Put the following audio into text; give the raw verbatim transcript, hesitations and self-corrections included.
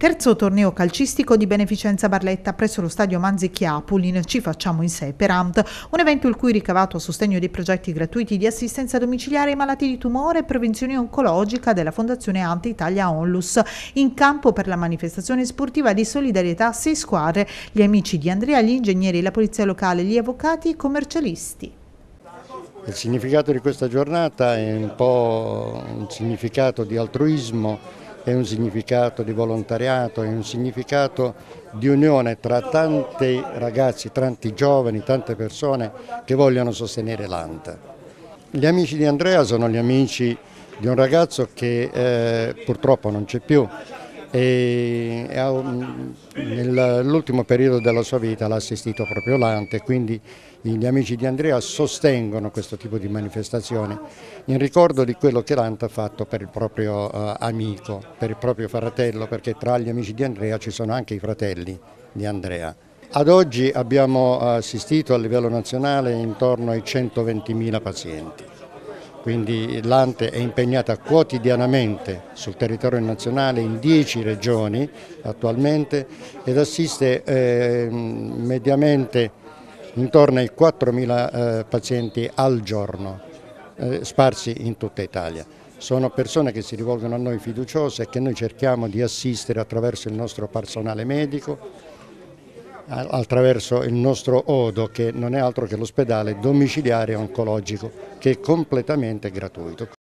Terzo torneo calcistico di beneficenza Barletta presso lo stadio Manzicchi-Apulin Ci facciamo in sé per Amt, un evento il cui ricavato a sostegno dei progetti gratuiti di assistenza domiciliare ai malati di tumore e prevenzione oncologica della Fondazione Amt Italia Onlus. In campo per la manifestazione sportiva di solidarietà sei squadre, gli amici di Andrea, gli ingegneri, la polizia locale, gli avvocati e i commercialisti. Il significato di questa giornata è un po' un significato di altruismo, è un significato di volontariato, è un significato di unione tra tanti ragazzi, tanti giovani, tante persone che vogliono sostenere l'A N T. Gli amici di Andrea sono gli amici di un ragazzo che eh, purtroppo non c'è più e nell'ultimo periodo della sua vita l'ha assistito proprio l'A N T e quindi gli amici di Andrea sostengono questo tipo di manifestazioni in ricordo di quello che l'A N T ha fatto per il proprio uh, amico, per il proprio fratello, perché tra gli amici di Andrea ci sono anche i fratelli di Andrea. Ad oggi abbiamo assistito a livello nazionale intorno ai centoventimila pazienti. Quindi l'A N T è impegnata quotidianamente sul territorio nazionale in dieci regioni attualmente ed assiste eh, mediamente intorno ai quattromila eh, pazienti al giorno, eh, sparsi in tutta Italia. Sono persone che si rivolgono a noi fiduciose e che noi cerchiamo di assistere attraverso il nostro personale medico, attraverso il nostro O D O, che non è altro che l'ospedale domiciliare oncologico, che è completamente gratuito.